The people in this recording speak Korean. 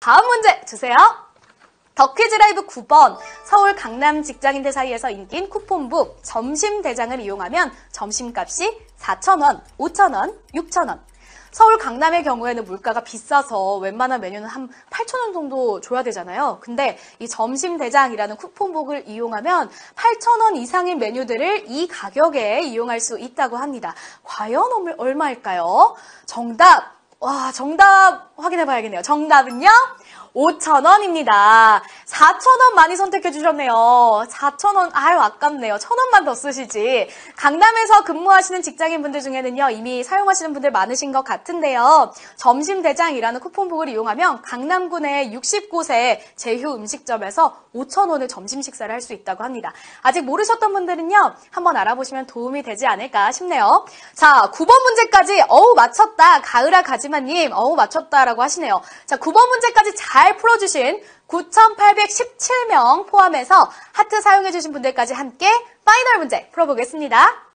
다음 문제 주세요. 더 퀴즈 라이브 9번. 서울 강남 직장인들 사이에서 인기인 쿠폰북 점심대장을 이용하면 점심값이 4,000원, 5,000원, 6,000원. 서울 강남의 경우에는 물가가 비싸서 웬만한 메뉴는 한 8,000원 정도 줘야 되잖아요. 근데 이 점심대장이라는 쿠폰북을 이용하면 8,000원 이상의 메뉴들을 이 가격에 이용할 수 있다고 합니다. 과연 얼마일까요? 정답 확인해 봐야겠네요. 정답은요? 5,000원입니다. 4,000원 많이 선택해 주셨네요. 4,000원, 아유 아깝네요. 1,000원만 더 쓰시지. 강남에서 근무하시는 직장인분들 중에는요, 이미 사용하시는 분들 많으신 것 같은데요. 점심대장이라는 쿠폰북을 이용하면 강남구내 60곳의 제휴 음식점에서 5,000원의 점심 식사를 할 수 있다고 합니다. 아직 모르셨던 분들은요, 한번 알아보시면 도움이 되지 않을까 싶네요. 자, 9번 문제까지 맞췄다. 가을아 가지마님 맞췄다라고 하시네요. 자, 9번 문제까지 잘 풀어주신 9,817명 포함해서 하트 사용해주신 분들까지 함께 파이널 문제 풀어보겠습니다.